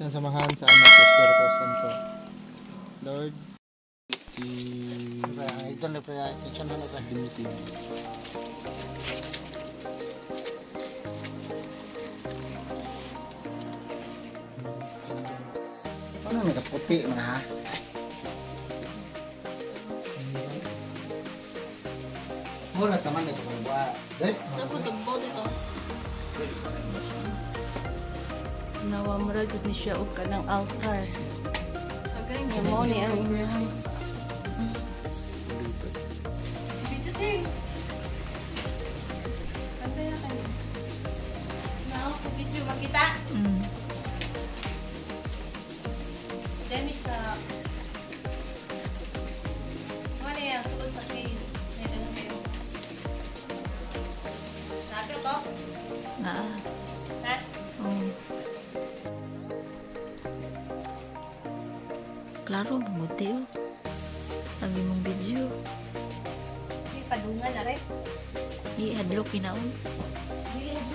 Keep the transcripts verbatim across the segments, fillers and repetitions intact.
Siyang samahan sa anak sa Espiritu Santo. Lord, si... Ito na pa, ito na pa. Dimitri. Ano nakaputi na ha? Mura naman ito kung ba? Eh? Dapat tagbo dito. Nawamra gud ni siya og kanang altar. Agay nga mo ni ang imong. Video sing. Pantay na kayo. Now, sa video makita. Mm. Demis ka. Ano yan? Sugod sa kayo. Meron na kayo. Nakapil ko? Naa. Ha? Oh. Klaro, mabuti oh. Sabi mong video. Hindi padungan na rin. I-hadlock kinaon. Hindi yan.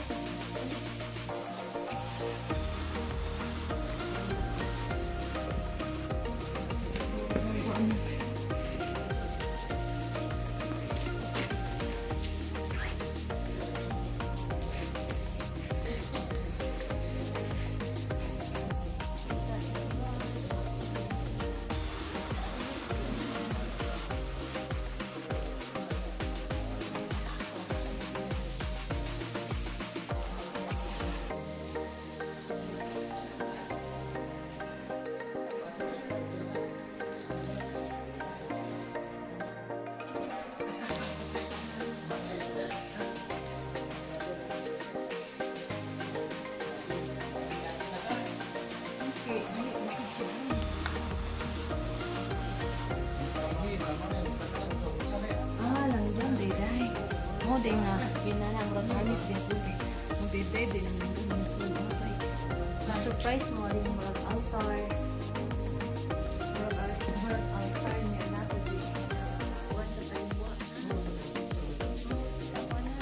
Ah, lang dyan, day-day. Mo, day nga. Ginanang ragamis din po. Mo, day-day, day lang nandun yung sumatay. Na-surprise mo, rin yung mga altar. Mga altar niya natin. Buwan sa tayo buwan. Ako na.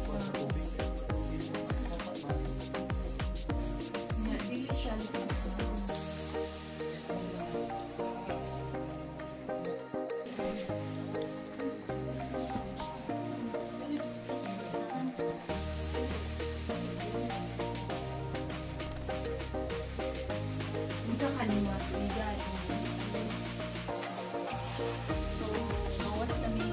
Nga, dili siya. Isa kaliwa, bigay. So, bawas kami.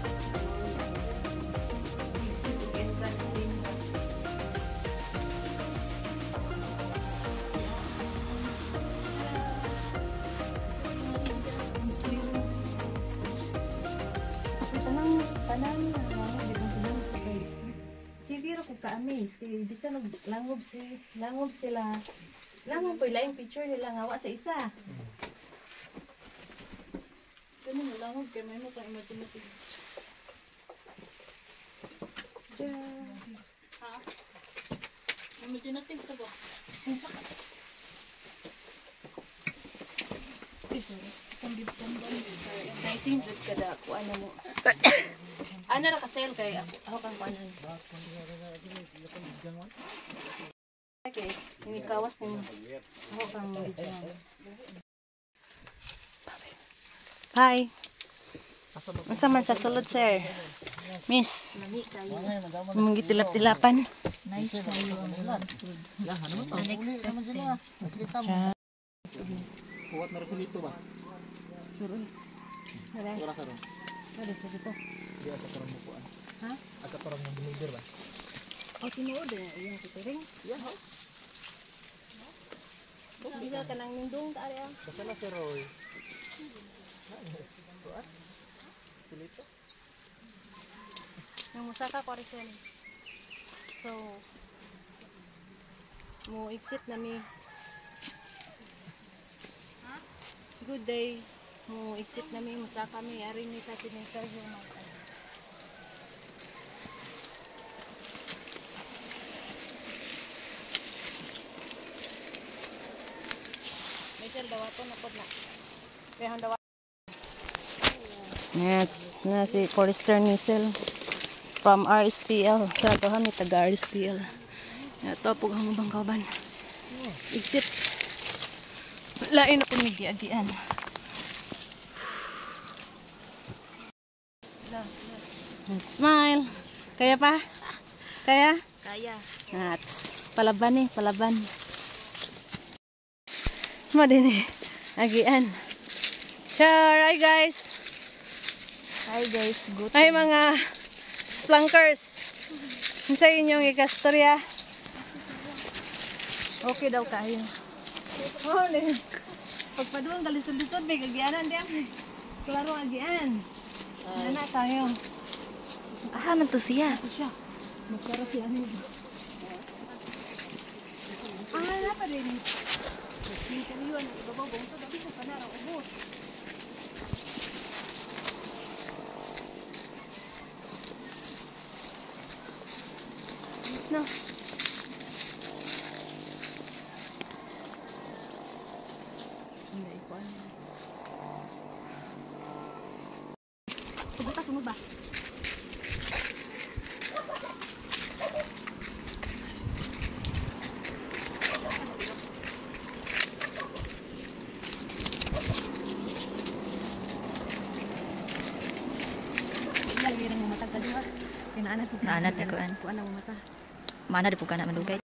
Isip, entrance din. Tanang, tanang, siguro ko ka-amaze kay bisa nag langob si langob sila. Langob po laing picture nila nga wa sa isa. Ganun na lang, kaya may mo pang imaginative. Diyan. Ha? Imaginative ka ba? Isa, pambib-pambang. nineteen jud kada ko ano mo. Ana ra ka sale kay ako, ako kang panan. Okay, ini kawas ni ako kang video. Hi. Unsa man sa sulod sir? Miss. Mong gitilap-tilapan. Nice kayo ang lansod. Unexpected. Kuwat na rin sa lito ba? Sure. Dali. Wala ka rin. Dali sa dito. Hindi ata parang mukuan. Ha? Ata parang mong deliver ba? O tinuod na yung tuturing. Yeah, ho. Bisa ka nang nindong ta ari. Basta na si Roy. Kuwat? Sa lito? Yung musaka ko rin. So, mo exit na mi. Good day. Mo exit na mi musaka mi ari ni sa sinestar yung mga. Mister dawaton na pod na. Kaya dawa. Yes, na si Forester Nisel from R S P L. Sato kami taga R S P L. Ito po ang bangkaban. Exit. Lain ako nigi-agian. Smile. Kaya pa? Kaya? Kaya. At palaban eh, palaban. Mo din eh. Agian. Sure, hi guys. Hi guys, good. Hi mga splunkers. Sa inyong ikastorya. Okay daw kayo. Oh, din. Pagpaduang galisod-lisod, may kagianan diyan. Klaro agian. Ano na tayo? Ah, man to siya. Ito siya. Magkara si ano. Ang na pa rin. Hindi ka niyon. Ibabaw ba ito? Dami sa panarang ubos. No. Hindi ko ano. Pumunta sunod ba? Lagi nang mamatag sa duha. Kinaanat ko. Naanat na kuan. Kuan ang mata. Mana di po ka na manugay.